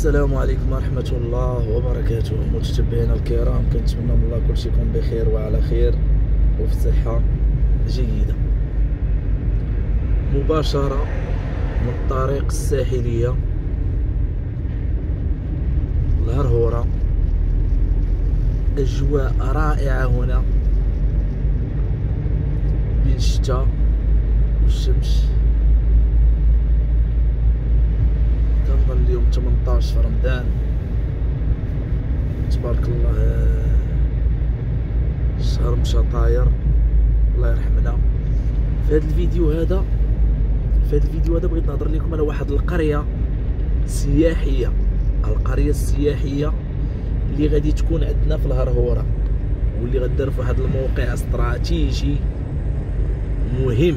السلام عليكم ورحمة الله وبركاته. متتبعينا الكرام، كنتمنى من الله كلشي يكون بخير وعلى خير وفي صحة جيدة. مباشرة من الطريق الساحلية الهرهورة، أجواء رائعة هنا بين الشتاء والشمس. كنظن اليوم 18 في رمضان، تبارك الله الشهر مشى طاير، الله يرحمنا. في هذا الفيديو هذا بغيت نهضر لكم على واحد القرية سياحية، القرية السياحية اللي غادي تكون عندنا في الهرهورة، واللي غدير في واحد الموقع استراتيجي مهم.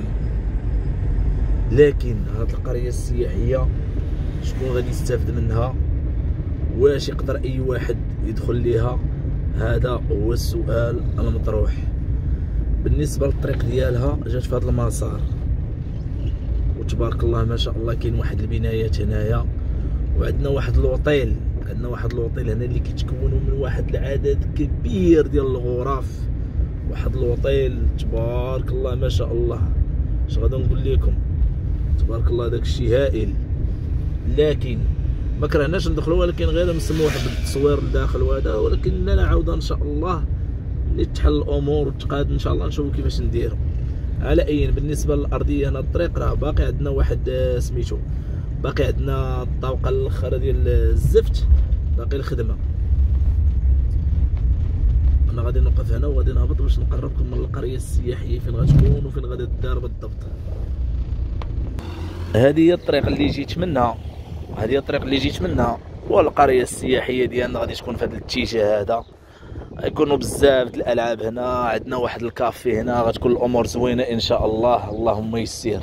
لكن هاد القرية السياحية شكون غادي يستافد منها؟ واش يقدر اي واحد يدخل ليها؟ هذا هو السؤال المطروح. بالنسبه للطريق ديالها، جات في هذا المسار وتبارك الله ما شاء الله. كاين واحد البنايات هنايا، وعندنا واحد الوطيل هنا اللي كيتكونوا من واحد العدد كبير ديال الغرف. واحد الوطيل تبارك الله ما شاء الله. اش غادي نقول لكم؟ تبارك الله داك الشيء هائل. لكن ما كرهناش ندخلوا، ولكن غير نسموا واحد التصوير لداخل وهذا. ولكن لنا عوده ان شاء الله اللي تحل الامور وتقاد ان شاء الله، نشوفوا كيفاش نديروا. على اي بالنسبه للارضيه هنا الطريق راه باقي عندنا واحد سميتو، باقي عندنا الطوقه الاخر ديال الزفت باقي الخدمه. انا غادي نوقف هنا وغادي نهبط باش نقربكم من القريه السياحيه فين غتكون وفين غادي تدار بالضبط. هذه هي الطريق اللي جيت منها، والقريه السياحيه ديالنا غادي تكون في هذا الاتجاه هذا. غيكونوا بزاف د الالعاب هنا، عندنا واحد الكافي هنا، غتكون الامور زوينه ان شاء الله. اللهم يسير.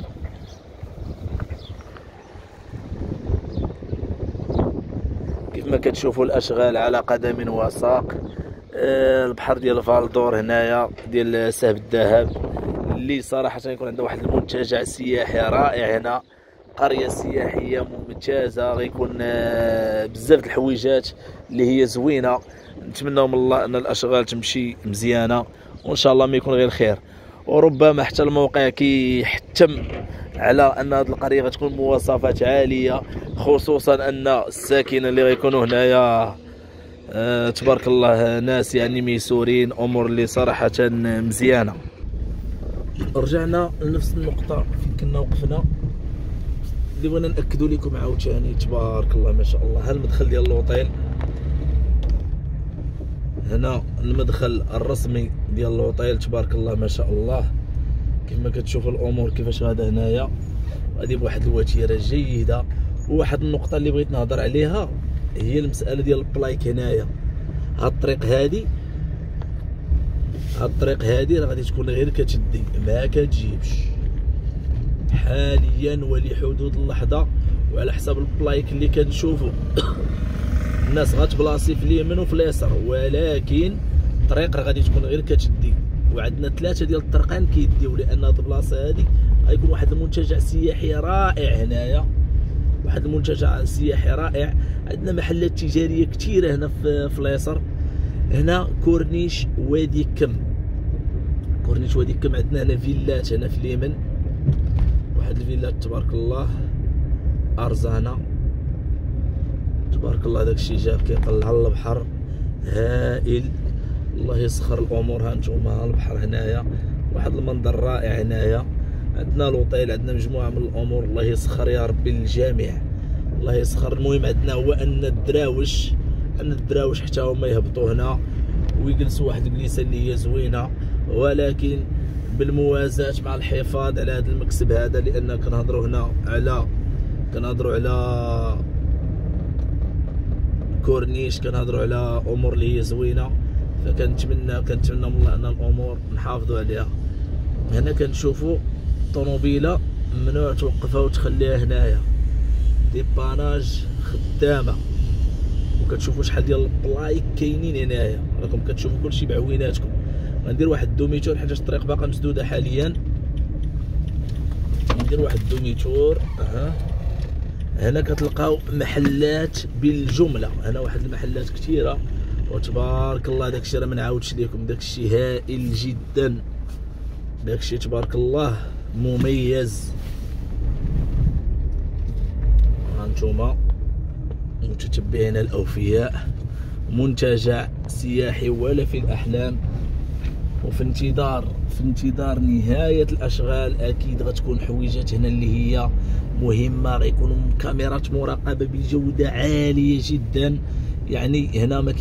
كيف ما كتشوفوا الاشغال على قدم وساق. البحر ديال فالدور هنايا ديال سهب الذهب، اللي صراحه يكون عنده واحد المنتجع سياحي رائع هنا. قريه سياحيه ممتازه، غيكون بزاف د الحويجات اللي هي زوينه. نتمنوا من الله ان الاشغال تمشي مزيانه، وان شاء الله ما يكون غير خير. وربما حتى الموقع كيحتم على ان هذه القريه غتكون مواصفات عاليه، خصوصا ان الساكنه اللي غيكونوا هنايا تبارك الله ناس يعني ميسورين، امور اللي صراحه مزيانه. رجعنا لنفس النقطه فين كنا وقفنا، اللي بغينا ناكدوا لكم عاوتاني. تبارك الله ما شاء الله. ها المدخل ديال الوطيل، هنا المدخل الرسمي ديال الوطيل تبارك الله ما شاء الله. كما كتشوفوا الامور كيفاش غادا هنايا، غادي بواحد الوتيره جيده. وواحد النقطه اللي بغيت نهضر عليها هي المساله ديال البلايك هنايا. هاد الطريق هادي راه غادي تكون غير كتدي ما كتجيبش حاليا ولحدود اللحظه. وعلى حساب البلايك اللي كنشوفوا الناس غتبلاصي في اليمين وفي اليسار، ولكن الطريق راه غادي تكون غير كتدي. وعندنا 3 ديال الطرقان كيديو، لان هاد البلاصه هادي غيكون واحد المنتجع سياحي رائع هنايا. عندنا محلات تجاريه كثيره هنا في اليسار. هنا كورنيش وادي كم، عندنا هنا فيلات هنا في اليمن، واحد الفيلات تبارك الله ارزانه تبارك الله. داكشي جاب كيطلع على البحر هائل. الله يسخر الامور. ها نتوما البحر هنايا، واحد المنظر رائع هنايا. عندنا الوطيل، عندنا مجموعه من الامور. الله يسخر يا ربي للجميع، الله يسخر. المهم عندنا هو ان الدراوش حتى هما يهبطوا هنا ويجلسوا واحد الجلسه اللي هي زوينه، ولكن بالموازاه مع الحفاظ على هذا المكسب هذا. لان كنهضروا هنا على كورنيش، كنهضروا على امور اللي هي زوينه. فكنتمنى من الله ان الامور نحافظوا عليها. هنا كنشوفوا طوموبيله ممنوع توقفها وتخليها هنايا، ديباناج خدامه. وكتشوفوا شحال ديال البلايك كاينين هنايا، راكم كتشوفوا كلشي بعويناتكم. غندير واحد الدوميتور حيت الطريق باقا مسدوده حاليا. ندير واحد الدوميتور. هنا كتلقاو محلات بالجمله، هنا واحد المحلات كثيره وتبارك الله. داكشي راه ما نعاودش لكم، داكشي هائل جدا، داكشي تبارك الله مميز. هانتوما متتبعينا الاوفياء، منتجع سياحي ولا في الاحلام، وفي انتظار نهايه الاشغال. اكيد غتكون حويجات هنا اللي هي مهمه، غيكونوا كاميرات مراقبه بجوده عاليه جدا. يعني هنا ما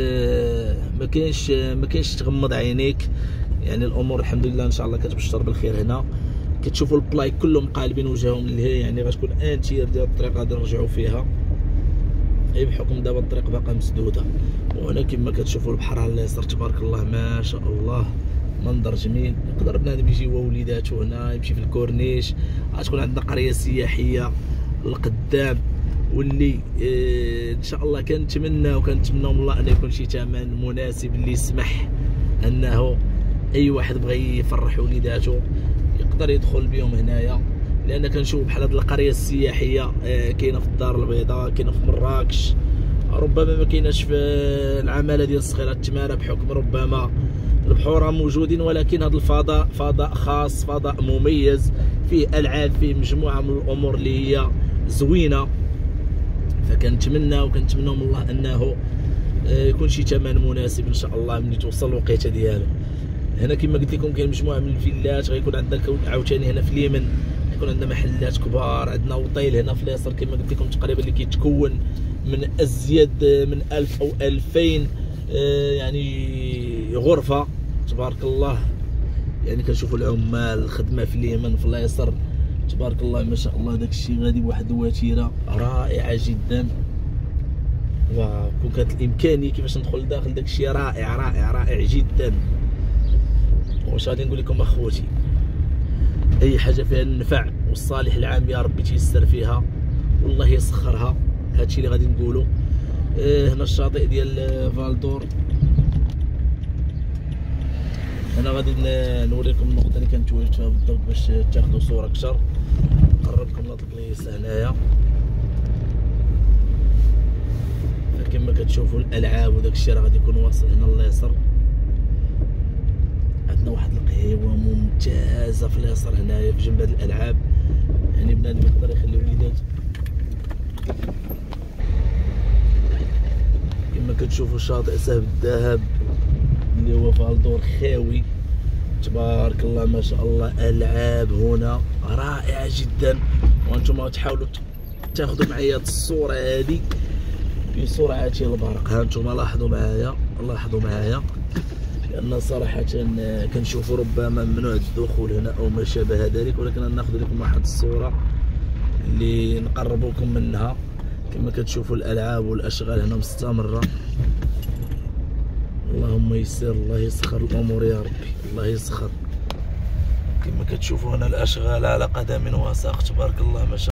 كاينش تغمض عينيك، يعني الامور الحمد لله ان شاء الله كتبشر بالخير. هنا كتشوفوا البلايك كلهم قالبين وجههم اللي هي يعني غتكون انتير ديال الطريق غادي نرجعوا فيها، غير بحكم دابا الطريق باقا مسدوده. وهنا كما كتشوفوا البحر على اليسار تبارك الله ما شاء الله، منظر جميل. يقدر بنادم يجي هو وليداتو هنا يمشي في الكورنيش. غتكون عندنا قريه سياحيه لقدام، واللي ان شاء الله كنتمناو من الله ان يكون شي ثمن مناسب اللي يسمح انه اي واحد بغى يفرح وليداتو يقدر يدخل بهم هنايا. لان كنشوف بحال هاد القريه السياحيه كاينه في الدار البيضاء، كاينه في مراكش، ربما ما كايناش في العماله ديال الصخيره التماره بحكم ربما البحور موجودين، ولكن هذا الفضاء فضاء خاص، فضاء مميز، فيه العاب، فيه مجموعه من الامور اللي هي زوينه. فكنتمناو من الله انه يكون شي ثمن مناسب ان شاء الله ملي توصل الوقيته ديالو. هنا كما قلت لكم كاين مجموعه من الفيلات، غيكون عندنا عاوتاني هنا في اليمن يكون عندنا محلات كبار. عندنا اوطيل هنا في اليسار كما قلت لكم تقريبا اللي كيتكون من ازيد من 1000 او 2000 يعني غرفه تبارك الله. يعني كنشوفوا العمال الخدمه في اليمن في اليسار تبارك الله ما شاء الله. داك الشيء غادي بواحد الوتيره رائعه جدا، وكون كانت الامكانيه كيفاش ندخل لداخل داك الشيء رائع رائع رائع جدا. واش غادي نقول لكم اخوتي، اي حاجه فيها النفع والصالح العام يا ربي تيسر فيها والله يسخرها. هادشي اللي غادي نقولوا. هنا الشاطئ ديال فالدور. انا غادي نوريكم النقطه اللي كنتواجد فيها بالضبط باش تاخذوا صوره اكثر. نقرب لكم هاد البلايص هنايا كما كتشوفوا الالعاب وداك الشيء راه غادي يكون واصل هنا اليسار. عندنا واحد القهيوه ممتازه في اليسار هنايا في جنب هاد الالعاب، يعني بنادم يقدر يخلي وليداته. كما كتشوفوا شاطئ سهب الذهب اللي هو فالدور خاوي تبارك الله ما شاء الله. العاب هنا رائعه جدا، وانتم غتحاولوا تاخذوا معايا الصوره هذه بسرعه البرق. ها انتم لاحظوا معايا لان صراحه كنشوفوا ربما ممنوع الدخول هنا او ما شابه ذلك، ولكن ناخذ لكم واحد الصوره اللي نقربوكم منها. كما كتشوفوا الالعاب والاشغال هنا مستمره. اللهم يسر، الله يسخر الامور يا ربي، الله يسخر. كما كتشوفوا هنا الاشغال على قدم وساق تبارك الله ما شاء الله.